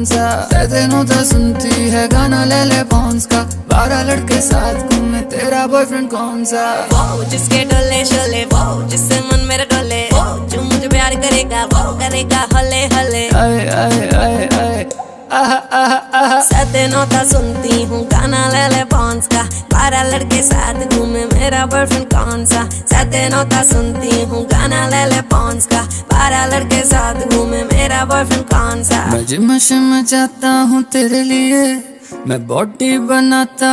कौन सा, दिनों तक सुनती है गाना ले ले पॉन्स का, 12 लड़के साथ घूमे तेरा बॉयफ्रेंड कौन सा। वो जिसके डोले शोले, वो जिससे मन मेरा डोले, वो जो मुझे प्यार करेगा वो करेगा हले हले। आए आए आए आए सतनोता सुनती हूँ गाना ले ले पॉन्स का, 12 लड़के साथ घूमे मेरा बॉयफ्रेंड कौन सा। सतनोता सुनती हूँ गाना ले ले पॉन्स का, 12 लड़के साथ घूमे मेरा बॉयफ्रेंड कौन सा। मैं जिम में जाता हूँ तेरे लिए, मैं बॉडी बनाता